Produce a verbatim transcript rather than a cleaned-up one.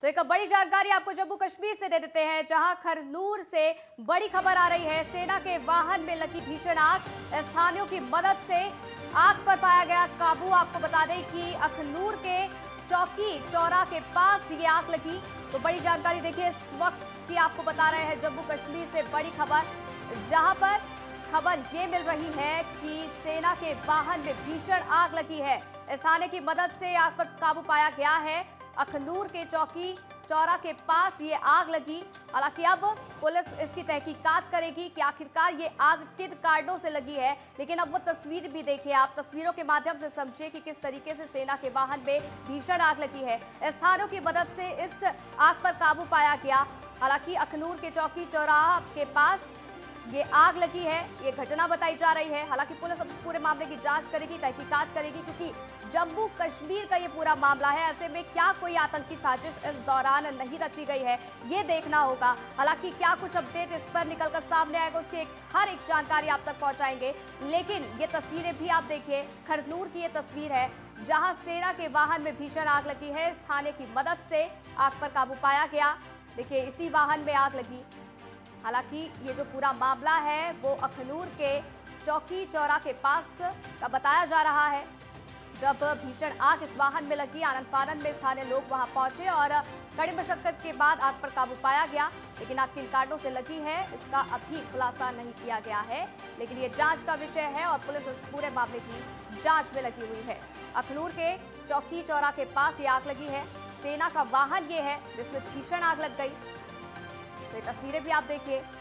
तो एक बड़ी जानकारी आपको जम्मू कश्मीर से दे देते हैं, जहां खरनूर से बड़ी खबर आ रही है। सेना के वाहन में लगी भीषण आग, स्थानियों की मदद से आग पर पाया गया काबू। आपको बता दें कि अखनूर के चौकी चौरा के पास ये आग लगी। तो बड़ी जानकारी देखिए इस वक्त की आपको बता रहे हैं जम्मू कश्मीर से बड़ी खबर, जहां पर खबर ये मिल रही है कि सेना के वाहन में भीषण आग लगी है। स्थानीय की मदद से आग पर काबू पाया गया है। अखनूर के चौकी चौरा के पास ये आग लगी। हालांकि अब पुलिस इसकी तहकीकात करेगी कि आखिरकार ये आग किन कारणों से लगी है। लेकिन अब वो तस्वीर भी देखिए, आप तस्वीरों के माध्यम से समझिए कि किस तरीके से सेना के वाहन में भीषण आग लगी है। स्थानियों की मदद से इस आग पर काबू पाया गया। हालांकि अखनूर के चौकी चौराहा के पास ये आग लगी है, ये घटना बताई जा रही है। हालांकि पुलिस अब इस पूरे मामले की जांच करेगी, तहकीकात करेगी, क्योंकि जम्मू कश्मीर का ये पूरा मामला है। ऐसे में क्या कोई आतंकी साजिश इस दौरान नहीं रची गई है, ये देखना होगा। हालांकि क्या कुछ अपडेट इस पर निकलकर सामने आएगा, उसकी एक, हर एक जानकारी आप तक पहुंचाएंगे। लेकिन ये तस्वीरें भी आप देखिए, खरनूर की ये तस्वीर है जहां सेना के वाहन में भीषण आग लगी है। स्थानीय की मदद से आग पर काबू पाया गया। देखिए इसी वाहन में आग लगी। हालांकि ये जो पूरा मामला है वो अखनूर के चौकी चौरा के पास का बताया जा रहा है। जब भीषण आग इस वाहन में लगी, आनन फानन में स्थानीय लोग वहां पहुंचे और कड़ी मशक्कत के बाद आग पर काबू पाया गया। लेकिन आग किन कारणों से लगी है इसका अभी खुलासा नहीं किया गया है। लेकिन ये जांच का विषय है और पुलिस इस पूरे मामले की जांच में लगी हुई है। अखनूर के चौकी चौरा के पास ये आग लगी है। सेना का वाहन ये है जिसमें भीषण आग लग गई। तो ये तस्वीरें भी आप देखिए।